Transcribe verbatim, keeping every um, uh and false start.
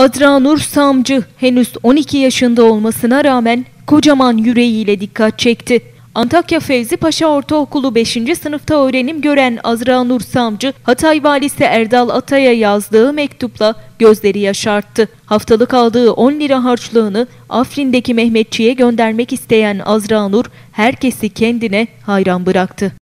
Azra Nur Samcı henüz on iki yaşında olmasına rağmen kocaman yüreğiyle dikkat çekti. Antakya Fevzi Paşa Ortaokulu beşinci sınıfta öğrenim gören Azra Nur Samcı, Hatay Valisi Erdal Atay'a yazdığı mektupla gözleri yaşarttı. Haftalık aldığı on lira harçlığını Afrin'deki Mehmetçiğe göndermek isteyen Azra Nur, herkesi kendine hayran bıraktı.